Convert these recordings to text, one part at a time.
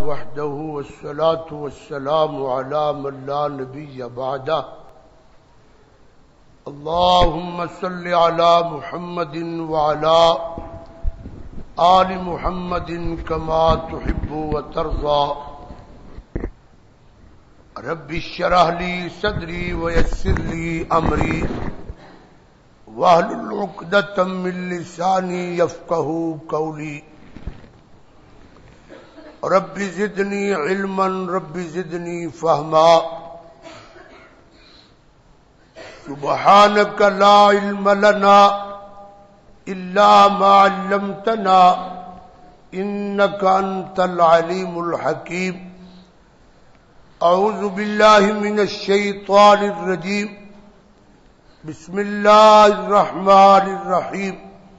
وحده والصلاة والسلام على من لا نبي بعده اللهم صل على محمد وعلى آل محمد كما تحب وترضى رب اشرح لي صدري ويسر لي أمري واحلل عقدة من لساني يفقهوا قولي رب زدني علما رب زدني فهما سبحانك لا علم لنا إلا ما علمتنا إنك أنت العليم الحكيم أعوذ بالله من الشيطان الرجيم بسم الله الرحمن الرحيم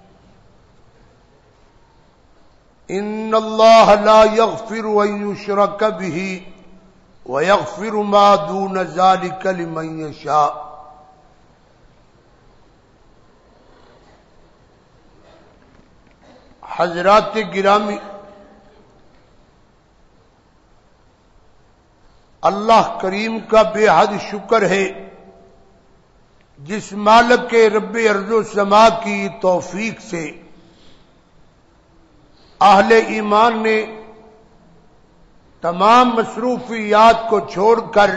إن الله لا يغفر أن يشرك به ويغفر ما دون ذلك لمن يشاء حضرات گرامی، اللہ کریم کا بے حد شکر ہے جس مالک کے رب ارض و سما کی توفیق سے اہل ایمان نے تمام مصروفیات کو چھوڑ کر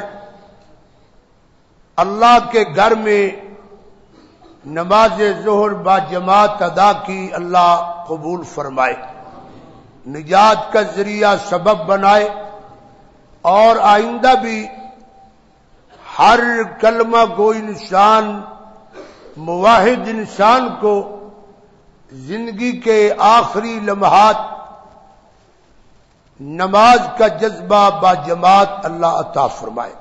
اللہ کے گھر میں نماز ظہر با جماعت ادا کی۔ اللہ قبول فرمائے، نجات کا ذریعہ سبب بنائے، اور آئندہ بھی ہر کلمہ گو انسان، موحد انسان کو زندگی کے آخری لمحات نماز کا جذبہ با جماعت اللہ عطا فرمائے۔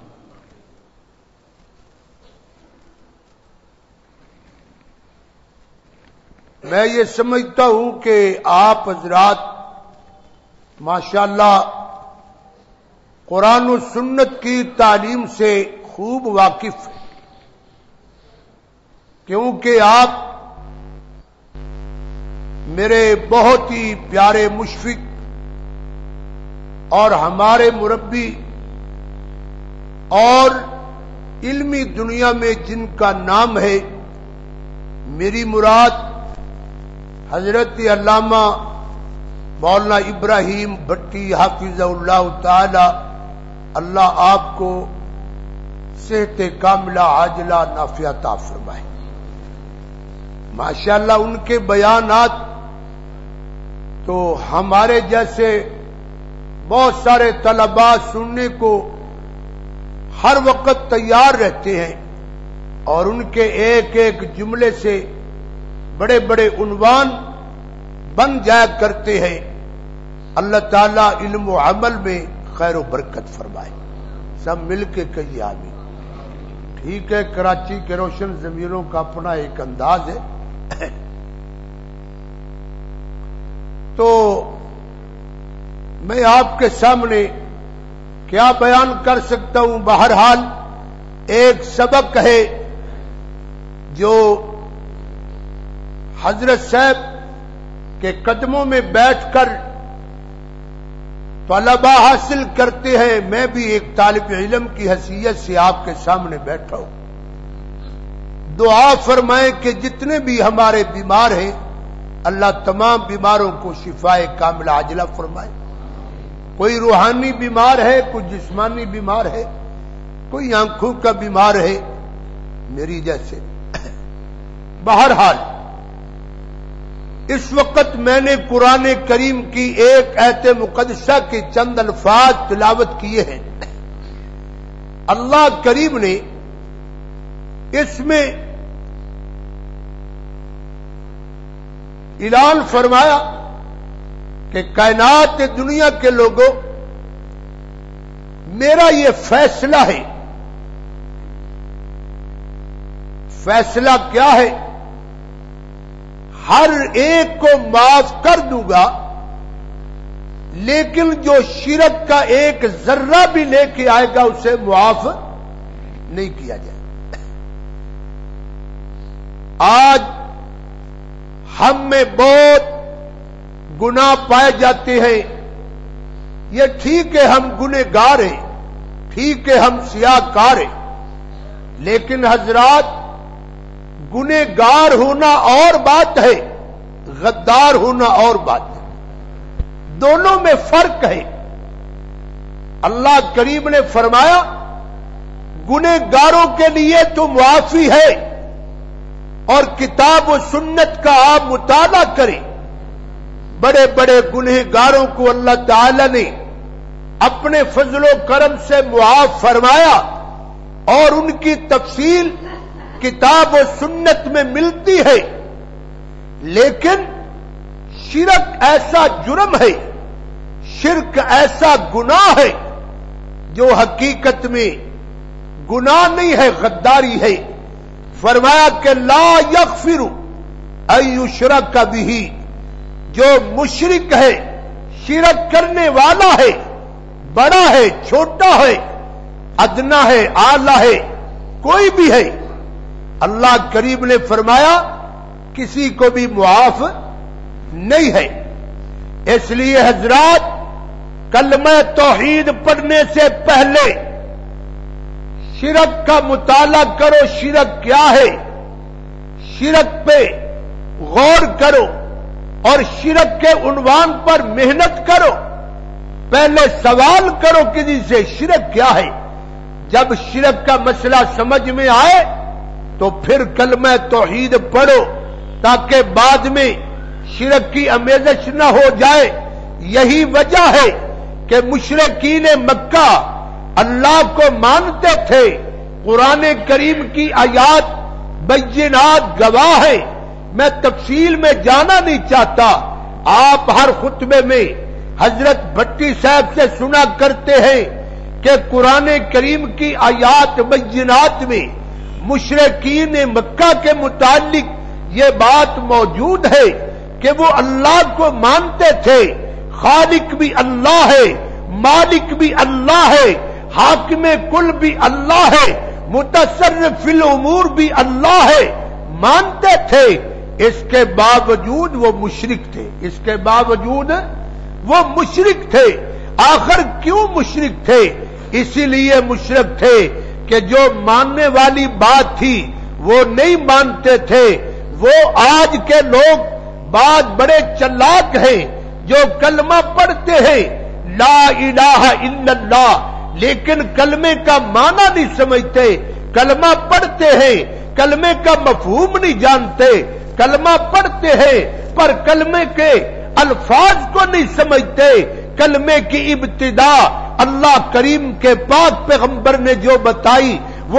میں یہ سمجھتا ہوں کہ آپ حضرات ماشاءاللہ قرآن و سنت کی تعلیم سے خوب واقف ہیں، کیونکہ آپ میرے بہت ہی پیارے مشفق اور ہمارے مربی، اور علمی دنیا میں جن کا نام ہے، میری مراد حضرت علامہ مولانا ابراہیم بھٹی حافظہ اللہ تعالی، اللہ آپ کو صحت کاملہ عاجلہ نافعہ عطا فرمائے۔ ماشاءاللہ ان کے بیانات تو ہمارے جیسے بہت سارے طلباء سننے کو ہر وقت تیار رہتے ہیں، اور ان کے ایک ایک جملے سے بڑے بڑے عنوان بن جایا کرتے ہیں۔ اللہ تعالیٰ علم و عمل میں خیر و برکت فرمائے، سب مل کے کہیے آمین۔ ٹھیک ہے، کراچی کے روشن ضمیروں کا اپنا ایک انداز ہے، تو میں آپ کے سامنے کیا بیان کر سکتا ہوں؟ بہرحال ایک سبق ہے جو حضرت صاحب کے قدموں میں بیٹھ کر طلباء حاصل کرتے ہیں، میں بھی ایک طالب علم کی حیثیت سے آپ کے سامنے بیٹھا ہوں۔ دعا فرمائیں کہ جتنے بھی ہمارے بیمار ہیں اللہ تمام بیماروں کو شفائے کاملہ عاجلہ فرمائے۔ کوئی روحانی بیمار ہے، کوئی جسمانی بیمار ہے، کوئی آنکھوں کا بیمار ہے میری جیسے۔ بہرحال اس وقت میں نے قرآن کریم کی ایک آیت مقدسہ کے چند الفاظ تلاوت کیے ہیں۔ اللہ کریم نے اس میں اعلان فرمایا کہ کائنات دنیا کے لوگوں، میرا یہ فیصلہ ہے۔ فیصلہ کیا ہے؟ ہر ایک کو معاف کر دوں گا، لیکن جو شرک کا ایک ذرہ بھی لے کے آئے گا اسے معاف نہیں کیا جائے گا۔ آج ہم میں بہت گناہ پائے جاتے ہیں، یہ ٹھیک ہے ہم گنہگار ہیں، ٹھیک ہے ہم سیاہکار ہیں، لیکن حضرات گنہگار ہونا اور بات ہے، غدار ہونا اور بات ہے، دونوں میں فرق ہے۔ اللہ کریم نے فرمایا گنہگاروں کے لیے تو معافی ہے، اور کتاب و سنت کا آپ مطالعہ کریں، بڑے بڑے گنہگاروں کو اللہ تعالی نے اپنے فضل و کرم سے معاف فرمایا، اور ان کی تفصیل کتاب و سنت میں ملتی ہے۔ لیکن شرک ایسا جرم ہے، شرک ایسا گناہ ہے جو حقیقت میں گناہ نہیں ہے، غداری ہے۔ فرمایا کہ لا یغفر ان یشرک بہ، جو مشرک ہے، شرک کرنے والا ہے، بڑا ہے، چھوٹا ہے، ادنا ہے، اعلی ہے، کوئی بھی ہے، اللہ کریم نے فرمایا کسی کو بھی معاف نہیں ہے۔ اس لیے حضرات کلمہ توحید پڑھنے سے پہلے شرک کا مطالعہ کرو، شرک کیا ہے، شرک پہ غور کرو، اور شرک کے عنوان پر محنت کرو۔ پہلے سوال کرو کسی سے شرک کیا ہے، جب شرک کا مسئلہ سمجھ میں آئے تو پھر کلمہ توحید پڑھو، تاکہ بعد میں شرک کی آمیزش نہ ہو جائے۔ یہی وجہ ہے کہ مشرکین مکہ اللہ کو مانتے تھے، قرآن کریم کی آیات بینات گواہ ہیں، میں تفصیل میں جانا نہیں چاہتا، آپ ہر خطبے میں حضرت بھٹی صاحب سے سنا کرتے ہیں کہ قرآن کریم کی آیات بینات میں مشرکین مکہ کے متعلق یہ بات موجود ہے کہ وہ اللہ کو مانتے تھے، خالق بھی اللہ ہے، مالک بھی اللہ ہے، حاکم کل بھی اللہ ہے، متصرف فی الامور بھی اللہ ہے، مانتے تھے، اس کے باوجود وہ مشرک تھے، اس کے باوجود وہ مشرک تھے۔ آخر کیوں مشرک تھے؟ اسی لیے مشرک تھے کہ جو ماننے والی بات تھی وہ نہیں مانتے تھے۔ وہ آج کے لوگ بعض بڑے چلاک ہیں جو کلمہ پڑھتے ہیں لا الہ الا اللہ، لیکن کلمے کا معنی نہیں سمجھتے، کلمہ پڑھتے ہیں کلمے کا مفہوم نہیں جانتے، کلمہ پڑھتے ہیں پر کلمے کے الفاظ کو نہیں سمجھتے۔ کلمے کی ابتدا اللہ کریم کے پاک پیغمبر نے جو بتائی وہ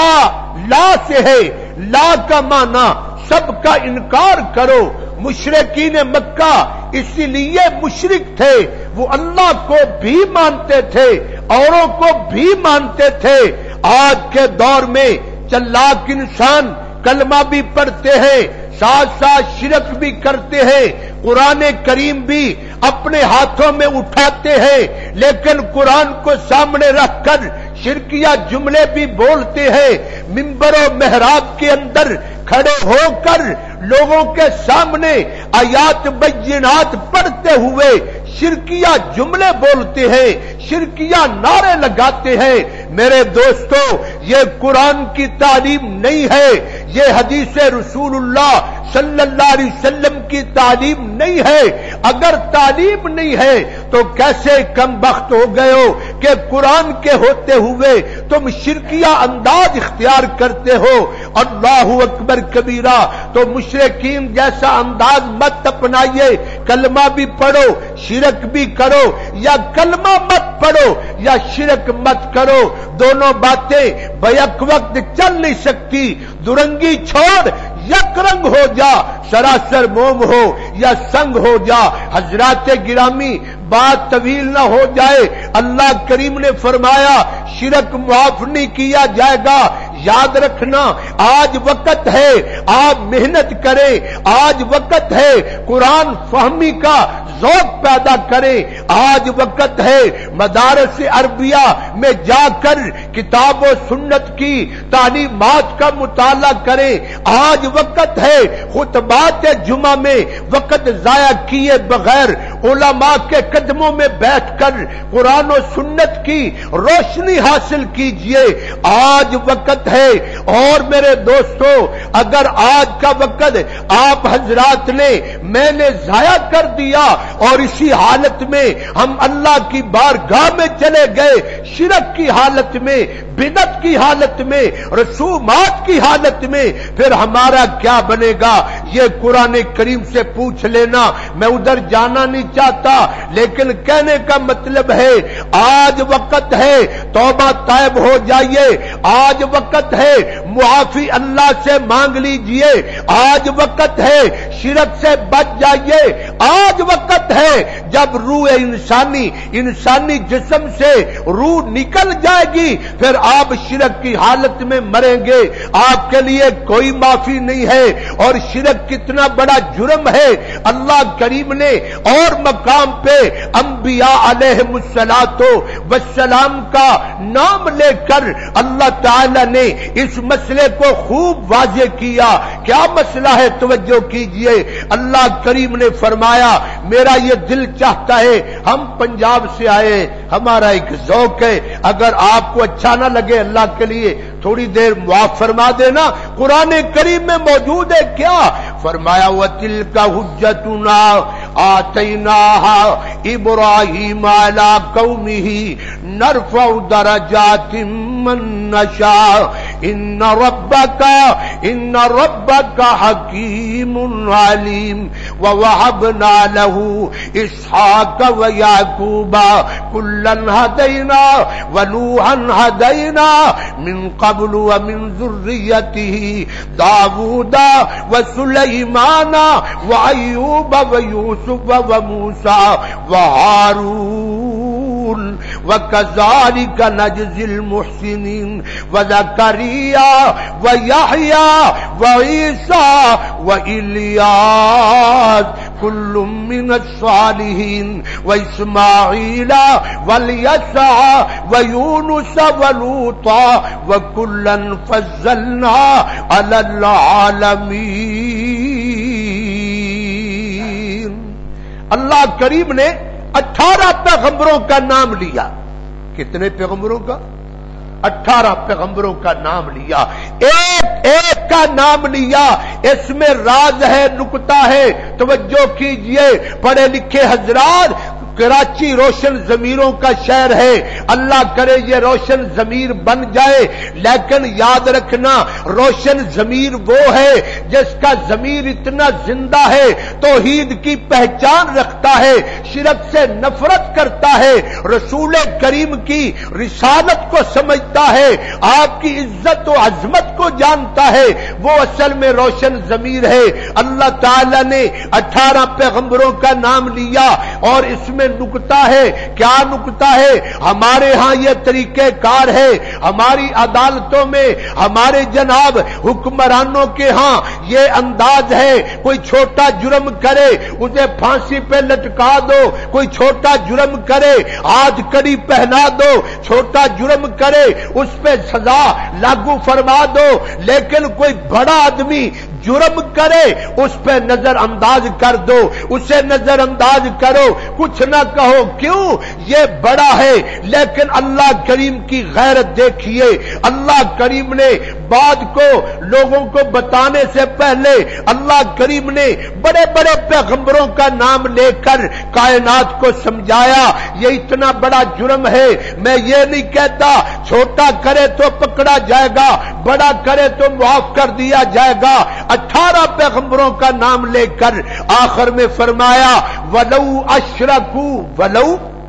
لا سے ہے، لا کا معنی سب کا انکار کرو۔ مشرکین مکہ اسی لیے مشرک تھے، وہ اللہ کو بھی مانتے تھے، اوروں کو بھی مانتے تھے۔ آج کے دور میں چلاک انسان کلمہ بھی پڑھتے ہیں، ساتھ ساتھ شرک بھی کرتے ہیں، قرآن کریم بھی اپنے ہاتھوں میں اٹھاتے ہیں، لیکن قرآن کو سامنے رکھ کر شرکیہ جملے بھی بولتے ہیں، منبر و محراب کے اندر کھڑے ہو کر لوگوں کے سامنے آیات بینات پڑھتے ہوئے شرکیہ جملے بولتے ہیں، شرکیہ نعرے لگاتے ہیں۔ میرے دوستو، یہ قرآن کی تعلیم نہیں ہے، یہ حدیث رسول اللہ صلی اللہ علیہ وسلم کی تعلیم نہیں ہے۔ اگر تعلیم نہیں ہے تو کیسے کم بخت ہو گئے ہو کہ قرآن کے ہوتے ہوئے تم شرکیہ انداز اختیار کرتے ہو۔ اللہ اکبر کبیرہ، تو مشرکین جیسا انداز مت اپنائیے، کلمہ بھی پڑھو شرک بھی کرو، یا کلمہ مت پڑھو یا شرک مت کرو، دونوں باتیں بیک وقت چل نہیں سکتی۔ درنگی چھوڑ، یک رنگ ہو جا، سراسر موم ہو یا سنگ ہو جا۔ حضرات گرامی، بات طویل نہ ہو جائے، اللہ کریم نے فرمایا شرک معاف نہیں کیا جائے گا۔ یاد رکھنا آج وقت ہے، آپ محنت کریں، آج وقت ہے قرآن فہمی کا ذوق پیدا کریں، آج وقت ہے مدارس عربیہ میں جا کر کتاب و سنت کی تعلیمات کا مطالعہ کریں، آج وقت ہے خطبات جمعہ میں وقت ضائع کیے بغیر علماء کے قدموں میں بیٹھ کر قرآن و سنت کی روشنی حاصل کیجئے، آج وقت ہے۔ اور میرے دوستو، اگر آج کا وقت آپ حضرات نے میں نے ضائع کر دیا اور اسی حالت میں ہم اللہ کی بارگاہ میں چلے گئے، شرک کی حالت میں، بدعت کی حالت میں، رسومات کی حالت میں، پھر ہمارا کیا بنے گا؟ یہ قرآن کریم سے پوچھ لینا۔ میں ادھر جانا نہیں چاہتا، لیکن کہنے کا مطلب ہے آج وقت ہے توبہ طائب ہو جائیے، آج وقت ہے معافی اللہ سے مانگ لیجئے، آج وقت ہے شرک سے بچ جائیے، آج وقت ہے جب روح انسانی جسم سے روح نکل جائے گی پھر آپ شرک کی حالت میں مریں گے، آپ کے لیے کوئی معافی نہیں ہے۔ اور شرک کتنا بڑا جرم ہے، اللہ کریم نے اور مقام پہ انبیاء علیہم السلام کا نام لے کر اللہ تعالی نے اس مسئلے کو خوب واضح کیا۔ کیا مسئلہ ہے؟ توجہ کیجئے، اللہ کریم نے فرمایا میرا یہ دل چاہتا ہے، ہم پنجاب سے آئے، ہمارا ایک ذوق ہے، اگر آپ کو اچھا نہ لگے اللہ کے لیے تھوڑی دیر معاف فرما دینا، قرآن کریم میں موجود ہے۔ کیا فرمایا؟ وَتِلْكَ حُجَّتُنَا آتَيْنَاهَا إِبْرَاهِيمَ عَلَىٰ قَوْمِهِ نَرْفَعُ دَرَجَاتٍ مَّن نَّشَاءُ إِنَّ رَبَّكَ حَكِيمٌ عَلِيمٌ وَوَهَبْنَا لَهُ إِسْحَاقَ وَيَعْقُوبَ كُلًّا هَدَيْنَا وَنُوحًا هَدَيْنَا مِن قَبْلُ وَمِن ذُرِّيَّتِهِ دَاوُودَ وَسُلَيْمَانَ وَأَيُّوبَ وَيُوسُفَ وَمُوسَى وَهَارُونَ وَكَذَلِكَ نَجْزِي الْمُحْسِنِينَ وَزَكَرِيَّا وَيَحْيَى وَعِيسَى وَإِلْيَاسَ كُلٌّ مِّنَ الصَّالِحِينَ وَإِسْمَاعِيلَ وَالْيَسَعَ وَيُونُسَ وَلُوطًا وَكُلًّا فَضَّلْنَا عَلَى الْعَالَمِينَ۔ اللہ کریم نے 18 پیغمبروں کا نام لیا۔ کتنے پیغمبروں کا؟ 18 پیغمبروں کا نام لیا، ایک ایک کا نام لیا۔ اس میں راز ہے، نکتہ ہے، توجہ کیجئے پڑھے لکھے حضرات۔ کراچی روشن ضمیروں کا شہر ہے، اللہ کرے یہ روشن ضمیر بن جائے، لیکن یاد رکھنا روشن ضمیر وہ ہے جس کا ضمیر اتنا زندہ ہے، توحید کی پہچان رکھتا ہے، شرک سے نفرت کرتا ہے، رسول کریم کی رسالت کو سمجھتا ہے، آپ کی عزت و عظمت کو جانتا ہے، وہ اصل میں روشن ضمیر ہے۔ اللہ تعالی نے 18 پیغمبروں کا نام لیا، اور اس میں نکتہ ہے۔ کیا نکتہ ہے؟ ہمارے ہاں یہ طریقہ کار ہے، ہماری عدالتوں میں، ہمارے جناب حکمرانوں کے ہاں یہ انداز ہے، کوئی چھوٹا جرم کرے اسے پھانسی پہ لٹکا دو، کوئی چھوٹا جرم کرے ہاتھ کڑی پہنا دو، چھوٹا جرم کرے اس پہ سزا لاگو فرما دو، لیکن کوئی بڑا آدمی جرم کرے اس پہ نظر انداز کر دو، اسے نظر انداز کرو، کچھ نہ کہو، کیوں؟ یہ بڑا ہے۔ لیکن اللہ کریم کی غیرت دیکھیے، اللہ کریم نے بات کو لوگوں کو بتانے سے پہلے اللہ کریم نے بڑے بڑے پیغمبروں کا نام لے کر کائنات کو سمجھایا یہ اتنا بڑا جرم ہے۔ میں یہ نہیں کہتا چھوٹا کرے تو پکڑا جائے گا، بڑا کرے تو معاف کر دیا جائے گا۔ 18 پیغمبروں کا نام لے کر آخر میں فرمایا وَلَوْ أَشْرَكُوا وَلَوْ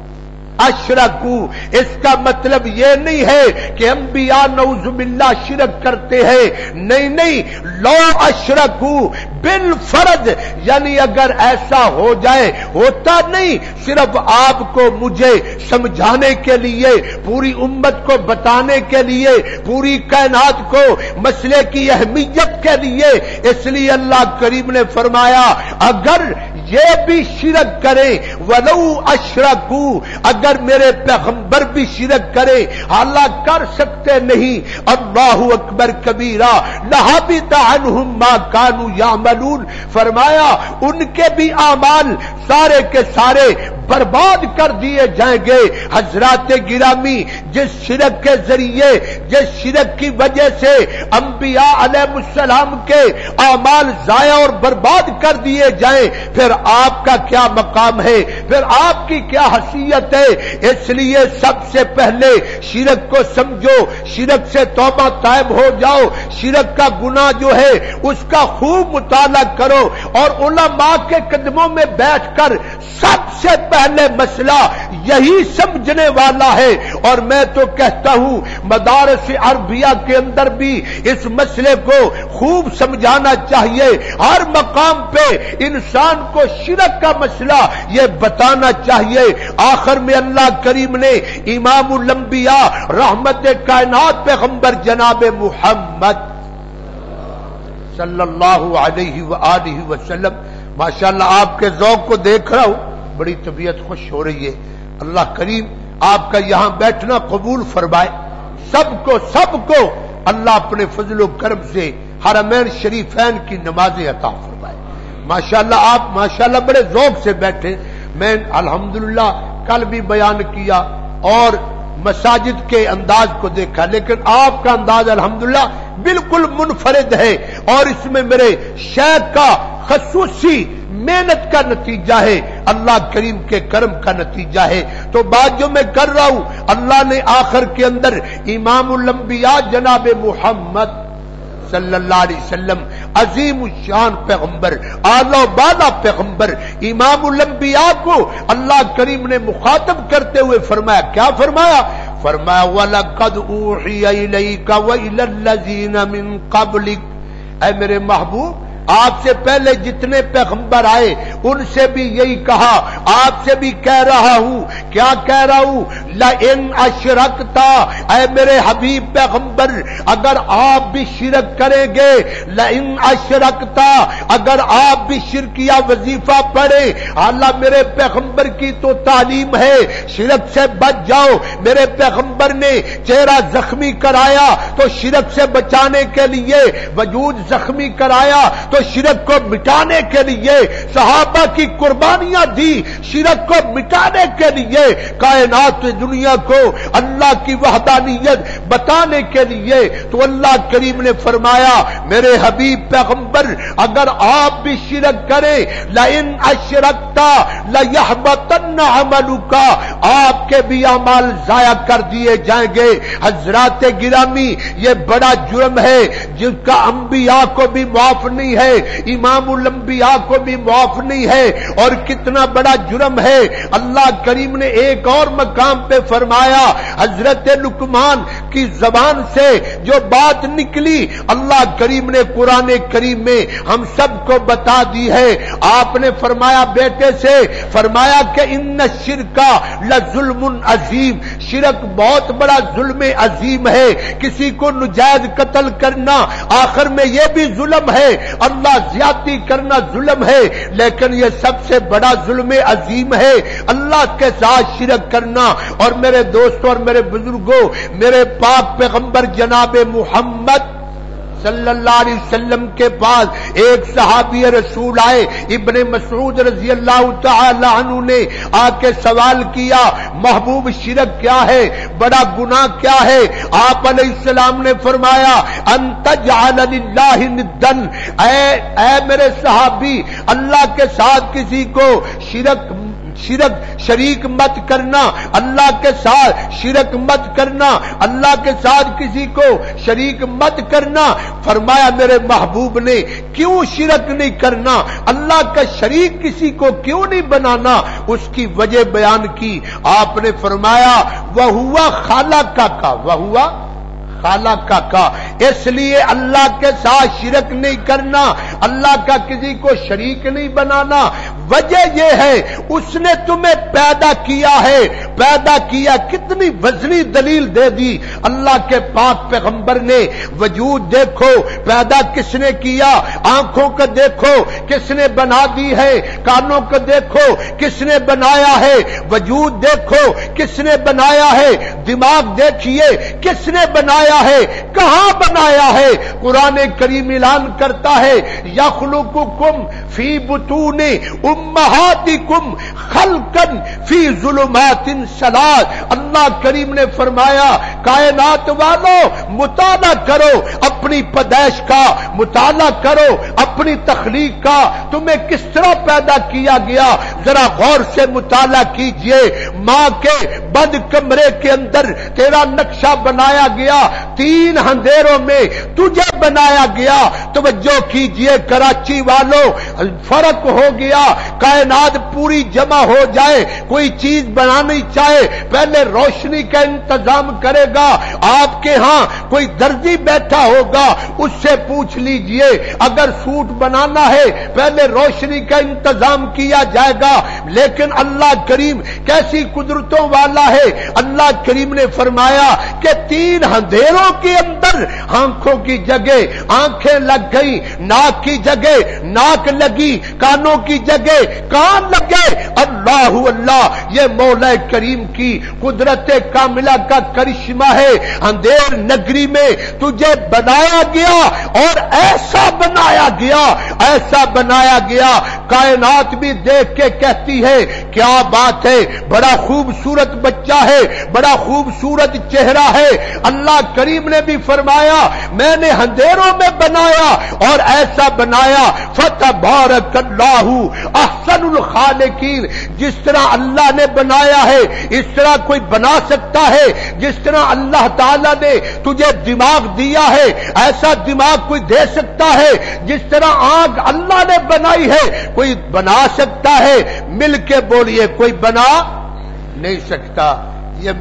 اشرکو، اس کا مطلب یہ نہیں ہے کہ انبیاء نعوذ باللہ شرک کرتے ہیں، نہیں نہیں، لو اشرکو بالفرض، یعنی اگر ایسا ہو جائے، ہوتا نہیں، صرف آپ کو مجھے سمجھانے کے لیے، پوری امت کو بتانے کے لیے، پوری کائنات کو مسئلے کی اہمیت کے لیے، اس لیے اللہ کریم نے فرمایا اگر یہ بھی شرک کریں، ولو اشرکو، اگر میرے پیغمبر بھی شرک کرے، حالانکہ کر سکتے نہیں، اللہ اکبر کبیرہ، لحبط عنہم ما کانوا یعملون، فرمایا ان کے بھی اعمال سارے کے سارے برباد کر دیے جائیں گے۔ حضرات گرامی، جس شرک کے ذریعے، جس شرک کی وجہ سے انبیاء علیہ السلام کے اعمال ضائع اور برباد کر دیے جائیں، پھر آپ کا کیا مقام ہے، پھر آپ کی کیا حیثیت ہے؟ اس لیے سب سے پہلے شرک کو سمجھو، شرک سے توبہ طائب ہو جاؤ، شرک کا گناہ جو ہے اس کا خوب مطالعہ کرو، اور علماء کے قدموں میں بیٹھ کر سب سے پہلے مسئلہ یہی سمجھنے والا ہے۔ اور میں تو کہتا ہوں مدارس عربیہ کے اندر بھی اس مسئلے کو خوب سمجھانا چاہیے، ہر مقام پہ انسان کو شرک کا مسئلہ یہ بتانا چاہیے۔ آخر میں اللہ کریم نے امام الانبیاء رحمت کائنات پیغمبر جناب محمد صلی اللہ علیہ وآلہ وسلم، ماشاءاللہ آپ کے ذوق کو دیکھ رہا ہوں، بڑی طبیعت خوش ہو رہی ہے۔ اللہ کریم آپ کا یہاں بیٹھنا قبول فرمائے، سب کو اللہ اپنے فضل و کرم سے حرمین شریفین کی نمازیں عطا فرمائے۔ ماشاءاللہ آپ ماشاءاللہ بڑے ذوق سے بیٹھے۔ میں الحمدللہ کل بھی بیان کیا اور مساجد کے انداز کو دیکھا، لیکن آپ کا انداز الحمدللہ بالکل منفرد ہے، اور اس میں میرے شیخ کا خصوصی محنت کا نتیجہ ہے، اللہ کریم کے کرم کا نتیجہ ہے۔ تو بات جو میں کر رہا ہوں، اللہ نے آخر کے اندر امام الانبیاء جناب محمد صلی اللہ علیہ وسلم، عظیم الشان پیغمبر، اعلی و بالا پیغمبر، امام الانبیاء کو اللہ کریم نے مخاطب کرتے ہوئے فرمایا، کیا فرمایا؟ فرمایا وَلَقَدْ أُوحِيَ إِلَيْكَ وَإِلَى الَّذِينَ مِن قَبْلِكَ، اے میرے محبوب آپ سے پہلے جتنے پیغمبر آئے ان سے بھی یہی کہا، آپ سے بھی کہہ رہا ہوں، کیا کہہ رہا ہوں؟ لَإِنْ أَشْرَكْتَ، اے میرے حبیب پیغمبر اگر آپ بھی شرک کریں گے، لَإِنْ أَشْرَكْتَ، اگر آپ بھی شرکیہ وظیفہ پڑھیں، اللہ میرے پیغمبر کی تو تعلیم ہے شرک سے بچ جاؤ، میرے پیغمبر نے چہرہ زخمی کرایا تو شرک سے بچانے کے لیے، وجود زخمی کرایا تو شرک کو مٹانے کے لیے، صحابہ کی قربانیاں دی شرک کو مٹانے کے لیے، کائنات دنیا کو اللہ کی وحدانیت بتانے کے لیے، تو اللہ کریم نے فرمایا میرے حبیب پیغمبر اگر آپ بھی شرک کریں، لَإِنْ أَشْرَكْتَ لَيَحْبَطَنَّ عَمَلُكَ، آپ کے بھی اعمال ضائع کر دیے جائیں گے۔ حضرات گرامی، یہ بڑا جرم ہے جس کا انبیاء کو بھی معاف نہیں ہے، امام الانبیاء کو بھی معاف نہیں ہے، اور کتنا بڑا جرم ہے۔ اللہ کریم نے ایک اور مقام پہ فرمایا، حضرت لقمان کی زبان سے جو بات نکلی اللہ کریم نے قرآن کریم میں ہم سب کو بتا دی ہے۔ آپ نے فرمایا بیٹے سے، فرمایا کہ ان الشرک لظلم عظیم، شرک بہت بڑا ظلم عظیم ہے، کسی کو نجائز قتل کرنا آخر میں یہ بھی ظلم ہے، اللہ زیادتی کرنا ظلم ہے، لیکن یہ سب سے بڑا ظلم عظیم ہے اللہ کے ساتھ شرک کرنا۔ اور میرے دوستوں اور میرے بزرگوں، میرے پاک پیغمبر جناب محمد صلی اللہ علیہ وسلم کے پاس ایک صحابی رسول آئے، ابن مسعود رضی اللہ تعالی عنہ نے آ کے سوال کیا، محبوب شرک کیا ہے، بڑا گناہ کیا ہے؟ آپ علیہ السلام نے فرمایا ان تجعل للہ ندا، اے میرے صحابی اللہ کے ساتھ کسی کو شرک شرک شریک مت کرنا، اللہ کے ساتھ شرک مت کرنا، اللہ کے ساتھ کسی کو شریک مت کرنا۔ فرمایا میرے محبوب نے کیوں شرک نہیں کرنا، اللہ کا شریک کسی کو کیوں نہیں بنانا، اس کی وجہ بیان کی۔ آپ نے فرمایا وَهُوَ خَلَقَكَ وَهُوَ خَلَقَكَ، اس لیے اللہ کے ساتھ شرک نہیں کرنا، اللہ کا کسی کو شریک نہیں بنانا۔ وجہ یہ ہے اس نے تمہیں پیدا کیا ہے، پیدا کیا، کتنی وزنی دلیل دے دی اللہ کے پاک پیغمبر نے۔ وجود دیکھو پیدا کس نے کیا، آنکھوں کو دیکھو کس نے بنا دی ہے، کانوں کو دیکھو کس نے بنایا ہے، وجود دیکھو کس نے بنایا ہے، دماغ دیکھیے کس نے بنایا ہے، کہاں بنایا ہے۔ قرآن کریم اعلان کرتا ہے یخلقکم فی بطون امہاتکم خلقا فی ظلمات ثلاث۔ اللہ کریم نے فرمایا کائنات والوں مطالعہ کرو اپنی پیدائش کا، مطالعہ کرو اپنی تخلیق کا، تمہیں کس طرح پیدا کیا گیا ذرا غور سے مطالعہ کیجئے۔ ماں کے بند کمرے کے اندر تیرا نقشہ بنایا گیا، 3 اندھیروں میں تجھے بنایا گیا۔ توجہ کیجئے کراچی والوں، فرق ہو گیا۔ کائنات پوری جمع ہو جائے، کوئی چیز بنانی چاہے پہلے روشنی کا انتظام کرے گا۔ آپ کے ہاں کوئی درزی بیٹھا ہوگا، اس سے پوچھ لیجئے اگر سوٹ بنانا ہے پہلے روشنی کا انتظام کیا جائے گا۔ لیکن اللہ کریم کیسی قدرتوں والا ہے، اللہ کریم نے فرمایا کہ 3 اندھیروں کے اندر آنکھوں کی جگہ آنکھیں لگ گئی، ناک کی جگہ ناک لگی، کانوں کی جگہ کان لگے۔ اللہ اللہ، یہ مولا کریم کی قدرت کاملہ کا کرشمہ ہے۔ اندھیر نگری میں تجھے بنایا گیا اور ایسا بنایا گیا، ایسا بنایا گیا، کائنات بھی دیکھ کے کہتی ہے کیا بات ہے، بڑا خوبصورت بچہ ہے، بڑا خوبصورت چہرہ ہے۔ اللہ کریم نے بھی فرمایا میں نے اندھیروں میں بنایا اور ایسا بنایا فتبارک اللہ احسن الخالقین۔ جس طرح اللہ نے بنایا ہے اس طرح کوئی بنا سکتا ہے؟ جس طرح اللہ تعالی نے تجھے دماغ دیا ہے ایسا دماغ کوئی دے سکتا ہے؟ جس طرح آنکھ اللہ نے بنائی ہے کوئی بنا سکتا ہے؟ مل کے بولیے کوئی بنا نہیں سکتا۔ یہ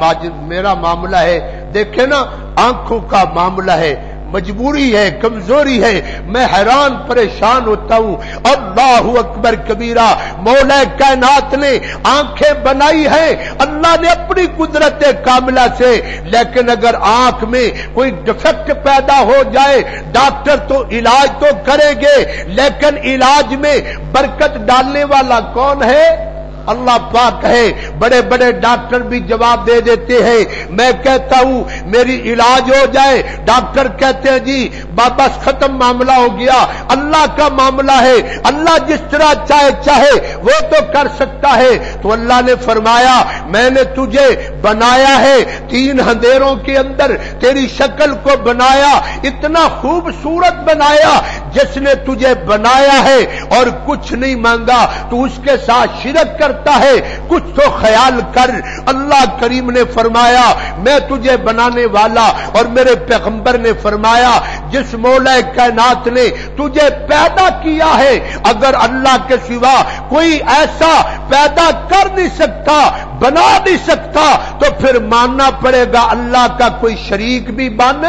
میرا معاملہ ہے، دیکھیں نا آنکھوں کا معاملہ ہے، مجبوری ہے، کمزوری ہے، میں حیران پریشان ہوتا ہوں۔ اللہ اکبر کبیرہ، مولا کائنات نے آنکھیں بنائی ہیں اللہ نے اپنی قدرت کاملہ سے، لیکن اگر آنکھ میں کوئی ڈیفیکٹ پیدا ہو جائے ڈاکٹر تو علاج تو کریں گے، لیکن علاج میں برکت ڈالنے والا کون ہے؟ اللہ پاک ہے۔ بڑے بڑے ڈاکٹر بھی جواب دے دیتے ہیں، میں کہتا ہوں میری علاج ہو جائے، ڈاکٹر کہتے ہیں جی بس ختم معاملہ ہو گیا۔ اللہ کا معاملہ ہے، اللہ جس طرح چاہے وہ تو کر سکتا ہے۔ تو اللہ نے فرمایا میں نے تجھے بنایا ہے 3 اندھیروں کے اندر، تیری شکل کو بنایا، اتنا خوبصورت بنایا۔ جس نے تجھے بنایا ہے اور کچھ نہیں مانگا تو اس کے ساتھ شرک کر ہے، کچھ تو خیال کر۔ اللہ کریم نے فرمایا میں تجھے بنانے والا، اور میرے پیغمبر نے فرمایا جس مولا کائنات نے تجھے پیدا کیا ہے اگر اللہ کے سوا کوئی ایسا پیدا کر نہیں سکتا، بنا نہیں سکتا، تو پھر ماننا پڑے گا اللہ کا کوئی شریک بھی بن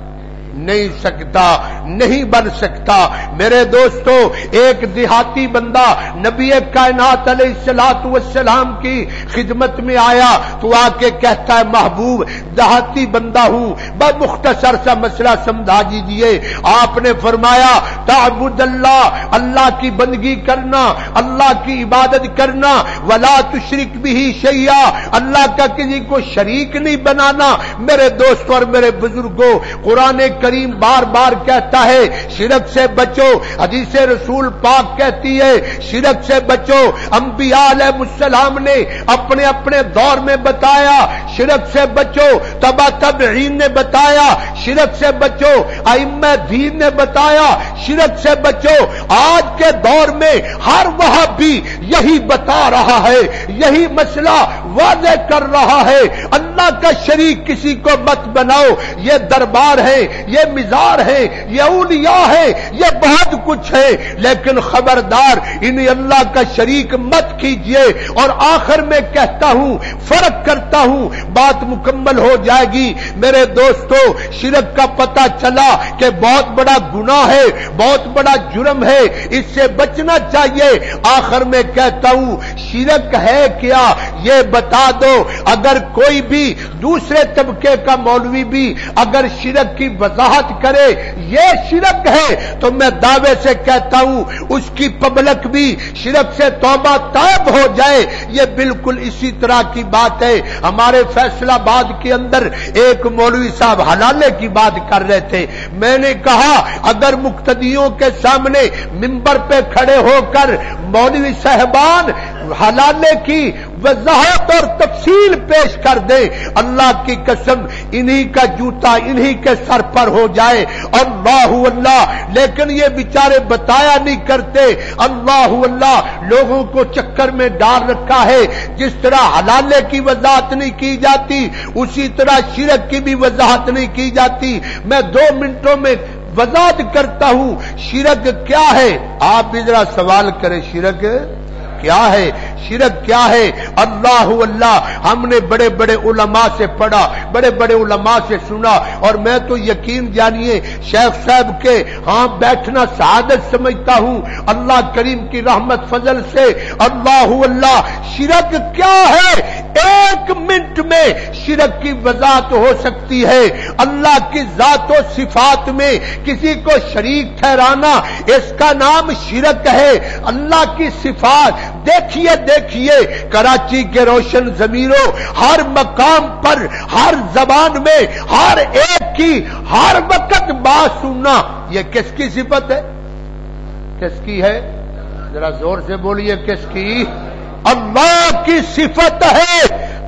نہیں سکتا، نہیں بن سکتا۔ میرے دوستو، ایک دیہاتی بندہ نبی کائنات علیہ الصلوۃ والسلام کی خدمت میں آیا تو آ کے کہتا ہے محبوب دیہاتی بندہ ہوں، بس مختصر سا مسئلہ سمجھا دیجیے۔ آپ نے فرمایا تعبد اللہ، اللہ کی بندگی کرنا، اللہ کی عبادت کرنا، ولا تشرک بہ شیئا، اللہ کا کسی کو شریک نہیں بنانا۔ میرے دوستو اور میرے بزرگوں، قرآن کریم بار بار کہتا کہتا ہے شرک سے بچو، حدیث رسول پاک کہتی ہے شرک سے بچو۔ انبیاء علیہ السلام نے اپنے اپنے دور میں بتایا شرک سے بچو، تبع تابعین نے بتایا شرک سے بچو، ائمہ دین نے بتایا شرک سے بچو۔ آج کے دور میں ہر وہابی یہی بتا رہا ہے، یہی مسئلہ واضح کر رہا ہے، اللہ کا شریک کسی کو مت بناؤ، یہ دربار ہے، یہ مزار ہے، یہ اولیاء ہے، یہ بہت کچھ ہے، لیکن خبردار انہیں اللہ کا شریک مت کیجئے۔ اور آخر میں کہتا ہوں، فرق کرتا ہوں، بات مکمل ہو جائے گی۔ میرے دوستو، شرک کا پتہ چلا کہ بہت بڑا گناہ ہے، بہت بڑا جرم ہے، اس سے بچنا چاہیے۔ آخر میں کہتا ہوں شرک ہے کیا یہ بتا دو۔ اگر کوئی بھی دوسرے طبقے کا مولوی بھی اگر شرک کی وضاحت کرے یہ شرک ہے تو میں دعوے سے کہتا ہوں اس کی پبلک بھی شرک سے توبہ طائب ہو جائے۔ یہ بالکل اسی طرح کی بات ہے۔ ہمارے فیصل آباد کے اندر ایک مولوی صاحب حلالے کی بات کر رہے تھے، میں نے کہا اگر مقتدیوں کے سامنے منبر پہ کھڑے ہو کر مولوی صاحبان حلالے کی وضاحت اور تفصیل پیش کر دے، اللہ کی قسم انہی کا جوتا انہی کے سر پر ہو جائے۔ اللہ اللہ، لیکن یہ بیچارے بتایا نہیں کرتے۔ اللہ اللہ، لوگوں کو چکر میں ڈال رکھا ہے۔ جس طرح حلالے کی وضاحت نہیں کی جاتی اسی طرح شرک کی بھی وضاحت نہیں کی جاتی۔ میں 2 منٹوں میں وضاحت کرتا ہوں شرک کیا ہے۔ آپ بھی ذرا سوال کریں شرک کیا ہے؟ شرک کیا ہے؟ اللہ اللہ، ہم نے بڑے بڑے علماء سے پڑھا، بڑے بڑے علماء سے سنا، اور میں تو یقین جانیے شیخ صاحب کے ہاں بیٹھنا سعادت سمجھتا ہوں اللہ کریم کی رحمت فضل سے۔ اللہ اللہ، شرک کیا ہے؟ 1 منٹ میں شرک کی وضاحت ہو سکتی ہے۔ اللہ کی ذات و صفات میں کسی کو شریک ٹھہرانا اس کا نام شرک ہے۔ اللہ کی صفات دیکھیے کراچی کے روشن ضمیروں، ہر مقام پر، ہر زبان میں، ہر ایک کی ہر وقت بات سننا، یہ کس کی صفت ہے؟ کس کی ہے؟ ذرا زور سے بولیے کس کی؟ اللہ کی صفت ہے۔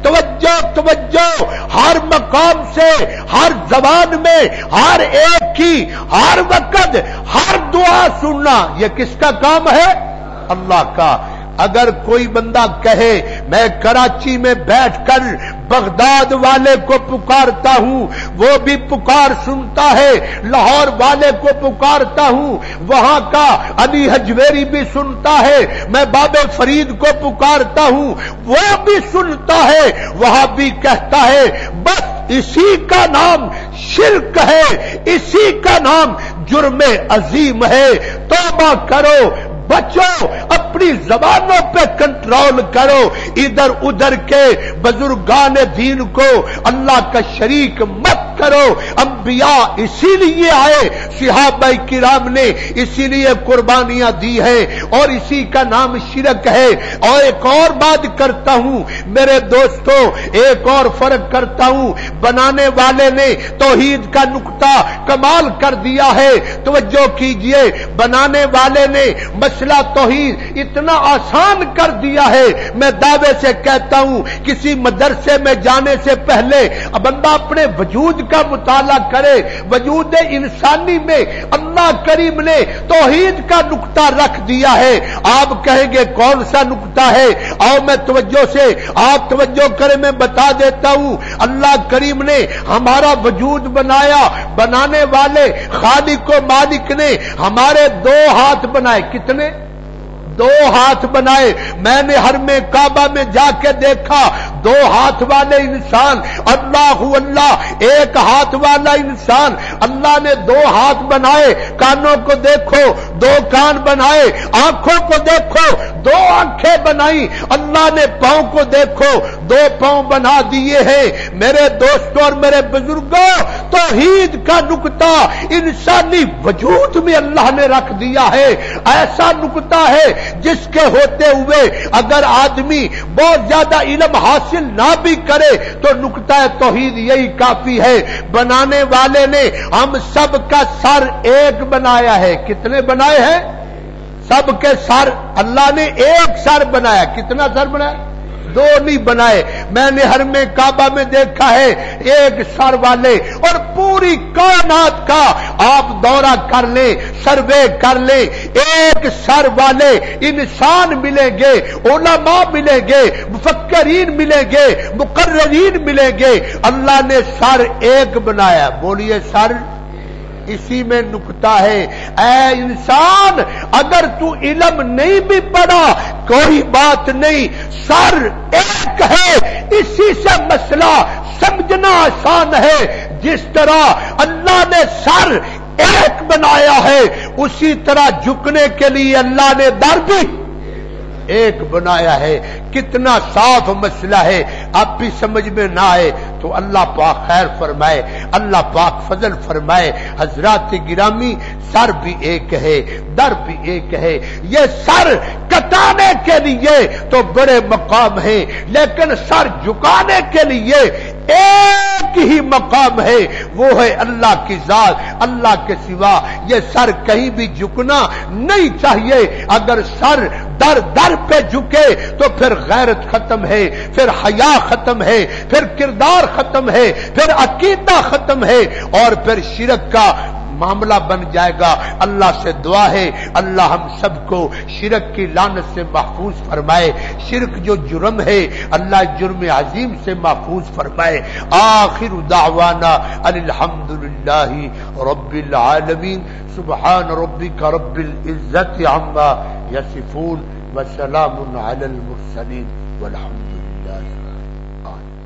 توجہ، ہر مقام سے، ہر زبان میں، ہر ایک کی ہر وقت ہر دعا سننا، یہ کس کا کام ہے؟ اللہ کا۔ اگر کوئی بندہ کہے میں کراچی میں بیٹھ کر بغداد والے کو پکارتا ہوں، وہ بھی پکار سنتا ہے، لاہور والے کو پکارتا ہوں، وہاں کا علی حجویری بھی سنتا ہے، میں بابے فرید کو پکارتا ہوں، وہ بھی سنتا ہے، وہاں بھی کہتا ہے، بس اسی کا نام شرک ہے، اسی کا نام جرم عظیم ہے۔ توبہ کرو، بچو، اپنی زبانوں پہ کنٹرول کرو، ادھر ادھر کے بزرگان دین کو اللہ کا شریک مت کرو۔ انبیاء اسی لیے آئے، صحابہ کرام نے اسی لیے قربانیاں دی ہیں، اور اسی کا نام شرک ہے۔ اور ایک اور بات کرتا ہوں میرے دوستو، ایک اور فرق کرتا ہوں، بنانے والے نے توحید کا نقطہ کمال کر دیا ہے۔ توجہ کیجئے، بنانے والے نے مسئلہ توحید اتنا آسان کر دیا ہے، میں دعوے سے کہتا ہوں کسی مدرسے میں جانے سے پہلے بندہ اپنے وجود کا مطالعہ کرے۔ وجود انسانی میں اللہ کریم نے توحید کا نقطہ رکھ دیا ہے۔ آپ کہیں گے کون سا نقطہ ہے؟ آؤ میں توجہ سے، آپ توجہ کریں، میں بتا دیتا ہوں۔ اللہ کریم نے ہمارا وجود بنایا، بنانے والے خالق و مالک نے ہمارے 2 ہاتھ بنائے۔ کتنے؟ 2 ہاتھ بنائے۔ میں نے حرم کعبہ میں جا کے دیکھا 2 ہاتھ والے انسان، اللہ اللہ، 1 ہاتھ والا انسان، اللہ نے 2 ہاتھ بنائے۔ کانوں کو دیکھو، 2 کان بنائے، آنکھوں کو دیکھو، 2 آنکھیں بنائی، اللہ نے پاؤں کو دیکھو، 2 پاؤں بنا دیے ہیں۔ میرے دوستوں اور میرے بزرگوں، توحید کا نقطہ انسانی وجود میں اللہ نے رکھ دیا ہے۔ ایسا نقطہ ہے جس کے ہوتے ہوئے اگر آدمی بہت زیادہ علم حاصل حاصل نہ بھی کرے تو نقطہ توحید یہی کافی ہے، بنانے والے نے ہم سب کا سر ایک بنایا ہے۔ کتنے بنائے ہیں؟ سب کے سر اللہ نے ایک سر بنایا۔ کتنا سر بنایا؟ دو نہیں بنائے۔ میں نے حرم کعبہ میں دیکھا ہے ایک سر والے، اور پوری کائنات کا آپ دورہ کر لیں، سروے کر لیں، ایک سر والے انسان ملیں گے، علماء ملیں گے، مفکرین ملیں گے، مقررین ملیں گے۔ اللہ نے سر ایک بنایا۔ بولیے سر، اسی میں نکتہ ہے۔ اے انسان، اگر تو علم نہیں بھی پڑھا کوئی بات نہیں، سر ایک ہے، اسی سے مسئلہ سمجھنا آسان ہے۔ جس طرح اللہ نے سر ایک بنایا ہے، اسی طرح جھکنے کے لیے اللہ نے در بھی ایک بنایا ہے۔ کتنا صاف مسئلہ ہے۔ اب بھی سمجھ میں نہ آئے تو اللہ پاک خیر فرمائے، اللہ پاک فضل فرمائے۔ حضرات گرامی، سر بھی ایک ہے، در بھی ایک ہے۔ یہ سر کٹانے کے لیے تو بڑے مقام ہیں، لیکن سر جھکانے کے لیے ایک ہی مقام ہے، وہ ہے اللہ کی ذات۔ اللہ کے سوا یہ سر کہیں بھی جھکنا نہیں چاہیے۔ اگر سر در پہ جھکے تو پھر غیرت ختم ہے، پھر حیا ختم ہے، پھر کردار ختم ہے، پھر عقیدہ ختم ہے، اور پھر شرک کا معاملہ بن جائے گا۔ اللہ سے دعا ہے اللہ ہم سب کو شرک کی لعنت سے محفوظ فرمائے۔ شرک جو جرم ہے اللہ جرم عظیم سے محفوظ فرمائے۔ آخر دعوانا ان الحمدللہ رب العالمین۔ سبحان ربک رب العزت عما یصفون وسلام علی المرسلین والحمد للہ۔ آمین۔